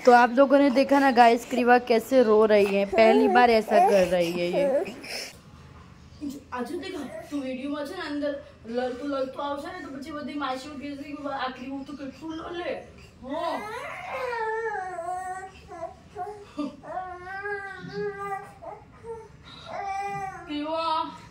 तो आप लोगों ने देखा ना गाइस, क्रीवा कैसे रो रही है, पहली बार ऐसा कर रही है ये। આજે દેખ તું વિડિયોમાં છે ને અંદર લડતું આવશે ને તો પછી બધી માસીઓ કહેશે કે આ ક્રીવું તો કેટલું લે હો ક્રીવા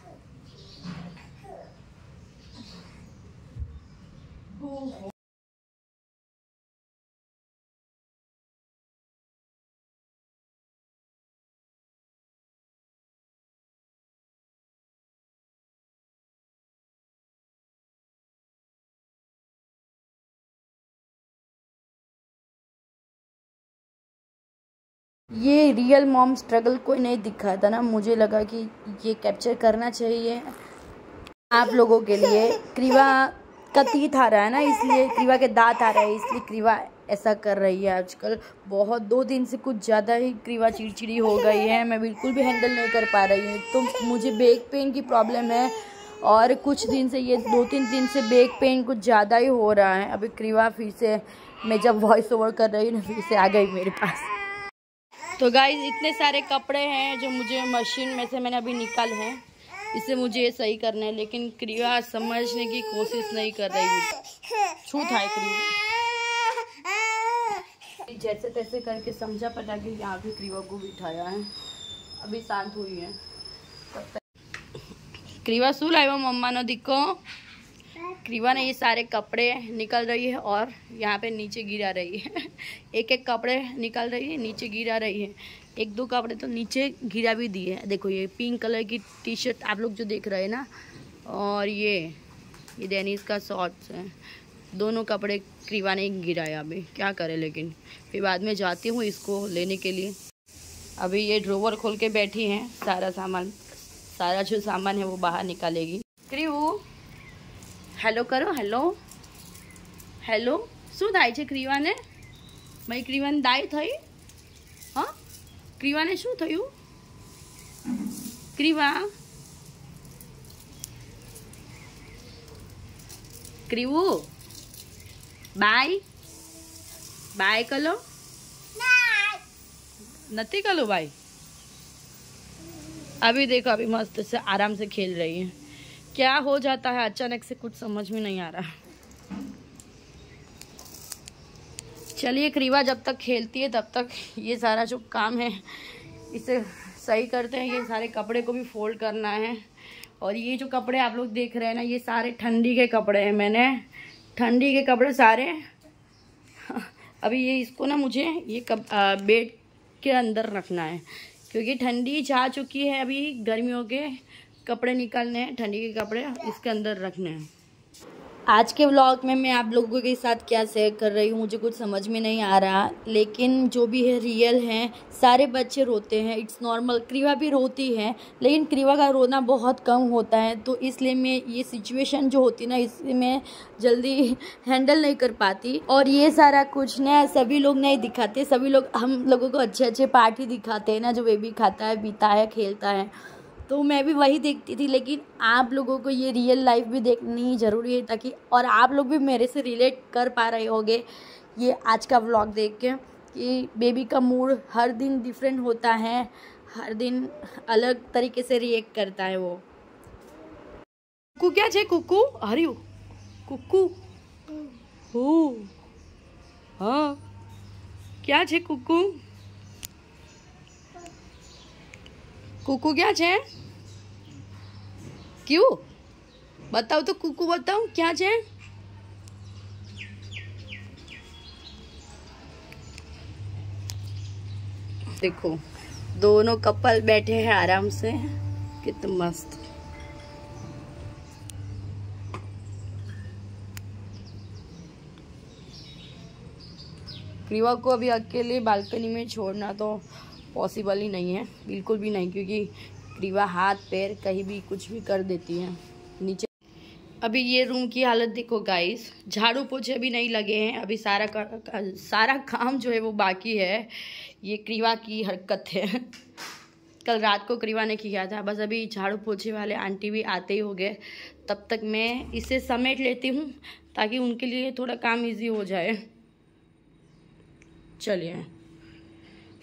ये रियल मॉम स्ट्रगल कोई नहीं दिखाता ना, मुझे लगा कि ये कैप्चर करना चाहिए आप लोगों के लिए। क्रीवा का तीत आ रहा है ना, इसलिए क्रीवा के दांत आ रहा है, इसलिए क्रीवा ऐसा कर रही है आजकल। बहुत 2 दिन से कुछ ज़्यादा ही क्रीवा चिड़चिड़ी हो गई है, मैं बिल्कुल भी हैंडल नहीं कर पा रही हूँ। तो मुझे बैक पेन की प्रॉब्लम है और कुछ दिन से ये 2-3 दिन से बैक पेन कुछ ज़्यादा ही हो रहा है। अभी क्रीवा फिर से, मैं जब वॉइस ओवर कर रही हूँ ना, फिर से आ गई मेरे पास। तो गाइस इतने सारे कपड़े हैं जो मुझे मशीन में से मैंने अभी निकाल हैं, इसे मुझे ये सही करना है, लेकिन क्रीवा समझने की कोशिश नहीं कर रही है। छूत है क्रीवा, जैसे तैसे करके समझा पटा के यहाँ पे क्रीवा को बिठाया है, अभी शांत हुई है। क्रीवा शू लाया मम्मा ने दिखो। क्रीवा ने ये सारे कपड़े निकल रही है और यहाँ पे नीचे गिरा रही है। एक एक कपड़े निकल रही है, नीचे गिरा रही है। 1-2 कपड़े तो नीचे गिरा भी दिए है। देखो ये पिंक कलर की टी शर्ट आप लोग जो देख रहे हैं ना, और ये डेनिस का शॉर्ट्स है, दोनों कपड़े क्रीवा ने गिराया। अभी क्या करे, लेकिन फिर बाद में जाती हूँ इसको लेने के लिए। अभी ये ड्रोवर खोल के बैठी हैं, सारा जो सामान है वो बाहर निकालेगी। क्रीवू हेलो करो, हेलो हेलो। शू थाय छे क्रीवाने? भाई क्रीवाने दाय थई? हाँ, क्रीवाने शू थयुं? क्रीवा, क्रीवू बाय बाय कलो, नती कलो बाय। अभी देखो, अभी मस्त से आराम से खेल रही है। क्या हो जाता है अचानक से, कुछ समझ में नहीं आ रहा। चलिए क्रीवा जब तक खेलती है तब तक ये सारा जो काम है इसे सही करते हैं। ये सारे कपड़े को भी फोल्ड करना है, और ये जो कपड़े आप लोग देख रहे हैं ना, ये सारे ठंडी के कपड़े हैं। मैंने ठंडी के कपड़े सारे अभी ये इसको ना मुझे ये बेड के अंदर रखना है, क्योंकि ठंडी जा चुकी है। अभी गर्मियों के कपड़े निकालने हैं, ठंडी के कपड़े इसके अंदर रखने हैं। आज के व्लॉग में मैं आप लोगों के साथ क्या शेयर कर रही हूँ मुझे कुछ समझ में नहीं आ रहा, लेकिन जो भी है रियल है। सारे बच्चे रोते हैं, इट्स नॉर्मल। क्रीवा भी रोती है, लेकिन क्रीवा का रोना बहुत कम होता है, तो इसलिए मैं ये सिचुएशन जो होती ना, इसे मैं जल्दी हैंडल नहीं कर पाती। और ये सारा कुछ ना सभी लोग नहीं दिखाते, सभी लोग हम लोगों को अच्छे अच्छे पार्ट ही दिखाते हैं ना, जो बेबी खाता है, पीता है, खेलता है, तो मैं भी वही देखती थी। लेकिन आप लोगों को ये रियल लाइफ भी देखनी ज़रूरी है, ताकि और आप लोग भी मेरे से रिलेट कर पा रहे होंगे ये आज का व्लॉग देख के, कि बेबी का मूड हर दिन डिफरेंट होता है, हर दिन अलग तरीके से रिएक्ट करता है वो। कुकू क्या है? कुकू हरी कुकू हो, हाँ क्या है कुकू? कुकू क्या है? क्यों बताओ तो, कुकू बताओ क्या है? देखो दोनों कपल बैठे हैं आराम से, कितना मस्त। क्रीवा को अभी अकेले बालकनी में छोड़ना तो पॉसिबल ही नहीं है, बिल्कुल भी नहीं, क्योंकि क्रीवा हाथ पैर कहीं भी कुछ भी कर देती है नीचे। अभी ये रूम की हालत देखो गाइस, झाड़ू पोछे अभी नहीं लगे हैं, अभी सारा काम जो है वो बाकी है। ये क्रीवा की हरकत है, कल रात को क्रीवा ने किया था। बस अभी झाड़ू पोछे वाले आंटी भी आते ही हो गए, तब तक मैं इसे समेट लेती हूँ ताकि उनके लिए थोड़ा काम इजी हो जाए। चलिए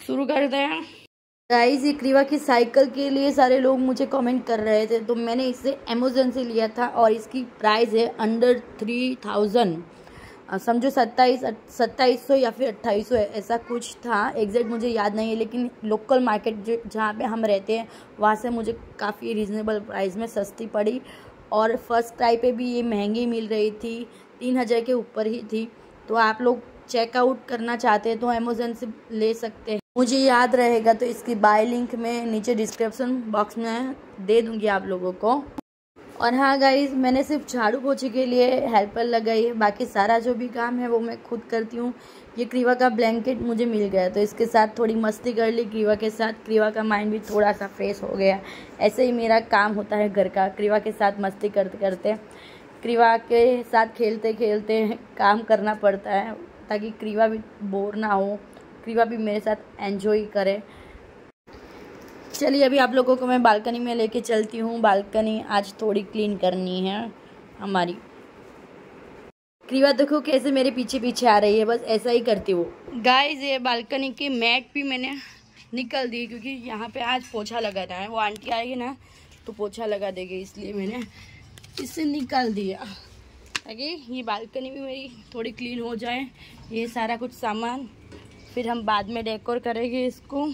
शुरू करते हैं गाइस। ये क्रीवा की साइकिल के लिए सारे लोग मुझे कमेंट कर रहे थे, तो मैंने इसे अमेज़न से लिया था और इसकी प्राइस है अंडर 3000, समझो 2700 या फिर 2800 है, ऐसा कुछ था। एग्जैक्ट मुझे याद नहीं है, लेकिन लोकल मार्केट जहाँ पे हम रहते हैं वहाँ से मुझे काफ़ी रीज़नेबल प्राइस में सस्ती पड़ी। और फर्स्ट क्राई पे भी ये महंगी मिल रही थी, 3000 के ऊपर ही थी। तो आप लोग चेकआउट करना चाहते हैं तो अमेज़न से ले सकते हैं। मुझे याद रहेगा तो इसकी बाय लिंक मैं नीचे डिस्क्रिप्शन बॉक्स में दे दूंगी आप लोगों को। और हाँ गाइस, मैंने सिर्फ झाड़ू पोछे के लिए हेल्पर लगाई है, बाकी सारा जो भी काम है वो मैं खुद करती हूँ। ये क्रीवा का ब्लैंकेट मुझे मिल गया तो इसके साथ थोड़ी मस्ती कर ली क्रीवा के साथ। क्रीवा का माइंड भी थोड़ा सा फ्रेश हो गया। ऐसे ही मेरा काम होता है घर का, क्रीवा के साथ मस्ती करते करते, क्रीवा के साथ खेलते खेलते काम करना पड़ता है ताकि क्रीवा भी बोर ना हो, क्रीवा भी मेरे साथ एंजॉय करे। चलिए अभी आप लोगों को मैं बालकनी में लेके चलती हूँ। बालकनी आज थोड़ी क्लीन करनी है हमारी। क्रीवा देखो कैसे मेरे पीछे पीछे आ रही है, बस ऐसा ही करती हूँ गाइस। ये बालकनी की मैट भी मैंने निकल दी क्योंकि यहाँ पे आज पोछा लगाना है। वो आंटी आएगी ना तो पोछा लगा देगी, इसलिए मैंने इसे निकाल दिया ताकि ये बालकनी भी मेरी थोड़ी क्लीन हो जाए। ये सारा कुछ सामान फिर हम बाद में डेकोर करेंगे इसको।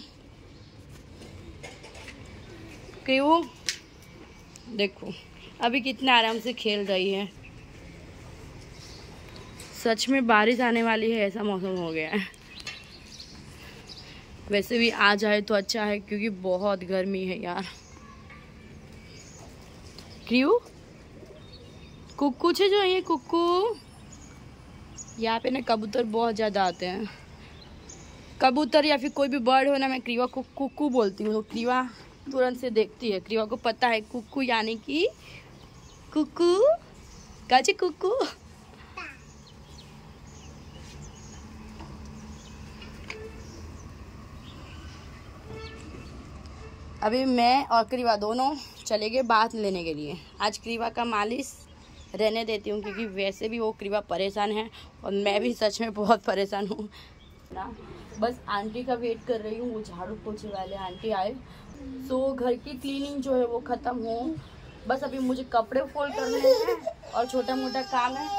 क्यों देखो अभी कितना आराम से खेल रही है। सच में बारिश आने वाली है, ऐसा मौसम हो गया है। वैसे भी आ जाए तो अच्छा है क्योंकि बहुत गर्मी है यार। क्यों कुक्कू छे जो ये कुक्कू, यहाँ पे ना कबूतर बहुत ज़्यादा आते हैं। कबूतर या फिर कोई भी बर्ड हो ना, मैं क्रीवा को कुक्कू बोलती हूँ तो क्रीवा तुरंत से देखती है। क्रीवा को पता है कुक्कू यानी कि कुक्कू काचे कुक्कू। अभी मैं और क्रीवा दोनों चले गए बात लेने के लिए। आज क्रीवा का मालिश रहने देती हूँ क्योंकि वैसे भी वो क्रीवा परेशान है और मैं भी सच में बहुत परेशान हूँ ना। बस आंटी का वेट कर रही हूँ, वो झाड़ू पोछे वाले आंटी आए तो घर की क्लीनिंग जो है वो ख़त्म हो। बस अभी मुझे कपड़े फोल्ड करने हैं और छोटा मोटा काम है।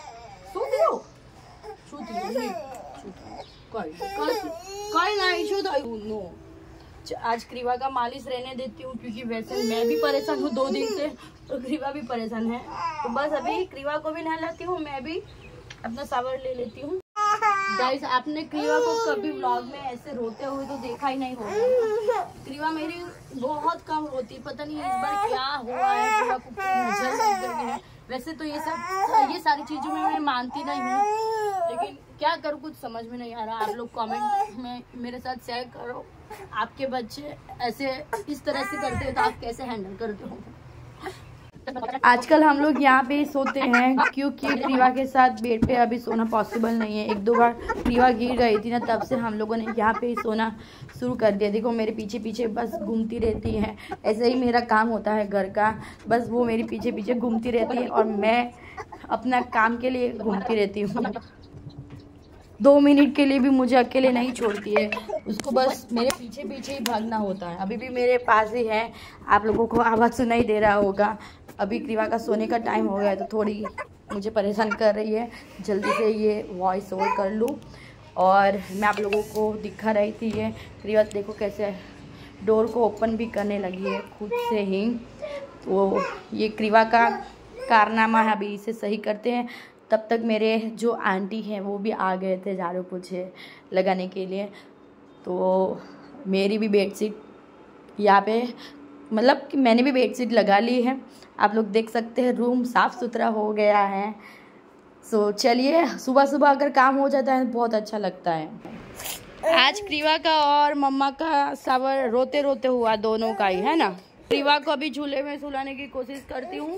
आज क्रीवा का मालिश रहने देती हूँ क्योंकि वैसे मैं भी परेशान हूँ 2 दिन से और क्रीवा भी परेशान है। तो बस अभी क्रीवा को भी नहलाती हूँ, मैं भी अपना शावर ले लेती हूँ। गाइस, आपने क्रीवा को कभी व्लॉग में ऐसे रोते हुए तो देखा ही नहीं होगा। क्रीवा मेरी बहुत कम रोती, पता नहीं इस बार क्या हुआ है, क्रीवा को नजर लग गई है। वैसे तो ये सारी चीजों में मैं मानती नहीं हूँ, लेकिन क्या करूँ कुछ समझ में नहीं आ रहा। आप लोग कमेंट में मेरे साथ शेयर करो, आपके बच्चे ऐसे इस तरह से करते हैं तो आप कैसे हैंडल करते हो। आजकल हम लोग यहाँ पे सोते हैं क्योंकि क्रीवा के साथ बेड पे अभी सोना पॉसिबल नहीं है। 1-2 बार क्रीवा गिर गई थी ना, तब से हम लोगों ने यहाँ पे ही सोना शुरू कर दिया। देखो मेरे पीछे पीछे बस घूमती रहती है, ऐसे ही मेरा काम होता है घर का। बस वो मेरे पीछे पीछे घूमती रहती है और मैं अपना काम के लिए घूमती रहती हूँ। 2 मिनट के लिए भी मुझे अकेले नहीं छोड़ती है, उसको बस मेरे पीछे पीछे ही भागना होता है। अभी भी मेरे पास ही है, आप लोगों को आवाज़ सुनाई दे रहा होगा। अभी क्रीवा का सोने का टाइम हो गया है तो थोड़ी मुझे परेशान कर रही है, जल्दी से ये वॉइस ओवर कर लूँ। और मैं आप लोगों को दिखा रही थी ये क्रीवा देखो कैसे डोर को ओपन भी करने लगी है खुद से ही। तो ये क्रीवा का कारनामा है, अभी इसे सही करते हैं। तब तक मेरे जो आंटी हैं वो भी आ गए थे झाड़ू पोछे लगाने के लिए। तो मेरी भी बेडशीट यहाँ पे, मतलब कि मैंने भी बेडशीट लगा ली है। आप लोग देख सकते हैं रूम साफ़ सुथरा हो गया है। सो चलिए, सुबह सुबह अगर काम हो जाता है तो बहुत अच्छा लगता है। आज क्रीवा का और मम्मा का शावर रोते रोते हुआ, दोनों का ही है ना। क्रीवा को अभी झूले में सुलाने की कोशिश करती हूँ,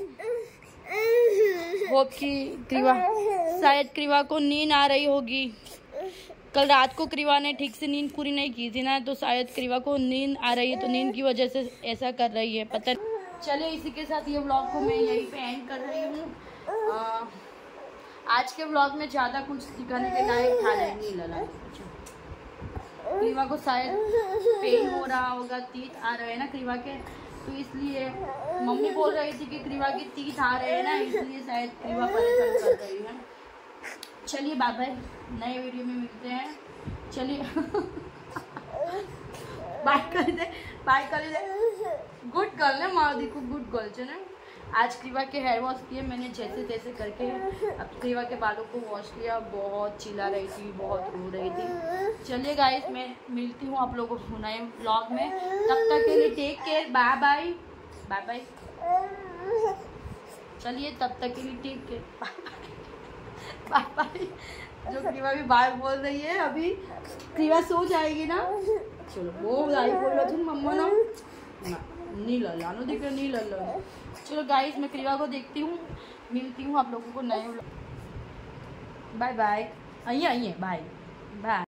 होप कि शायद क्रीवा को नींद आ रही होगी। कल रात को क्रीवा ने ठीक से नींद पूरी नहीं की थी ना, तो शायद क्रीवा को नींद आ रही है, तो नींद की वजह से ऐसा कर रही है, पता नहीं। चलिए इसी के साथ ये व्लॉग को मैं यहीं पे एंड कर रही हूँ। आज के व्लॉग में ज़्यादा कुछ दिखाने के लायक था नहीं लगा। क्रीवा को शायद पेन हो रहा होगा, तीत आ रहे हैं ना क्रीवा के, तो इसलिए मम्मी बोल रही थी कि क्रीवा के तीत आ रहे हैं ना, इसलिए शायद क्रीवा परेशान कर रही है। चलिए बाय बाय, नए वीडियो में मिलते हैं। चलिए बाय कर दे, बाय कर दे। गुड गर्ल है मादी को, गुड गर्ल है ना। आज क्रीवा के हेयर वॉश किए मैंने जैसे तैसे करके। अब क्रीवा के बालों को वॉश किया, बहुत चिल्ला रही थी, बहुत रो रही थी। चलिए गाइस, मैं मिलती हूँ आप लोगों को नए व्लॉग में, तब तक के लिए take care, bye bye, bye bye. चलिए तब तक के लिए टेक केयर, बाय बाय। जो क्रीवा भी बाय बोल रही है, अभी क्रीवा सो जाएगी ना। चलो वो गाय बोल रहा थी मम्मा ना नहीं लानो दिख रहा, नहीं ला। चलो गाइस, मैं क्रीवा को देखती हूँ, मिलती हूँ आप लोगों को नए। बाय बाय, आइए आइए, बाय बाय।